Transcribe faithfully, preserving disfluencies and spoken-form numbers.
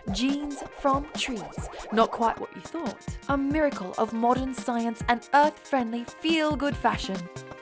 Jeans from trees. Not quite what you thought. A miracle of modern science and earth-friendly feel-good fashion.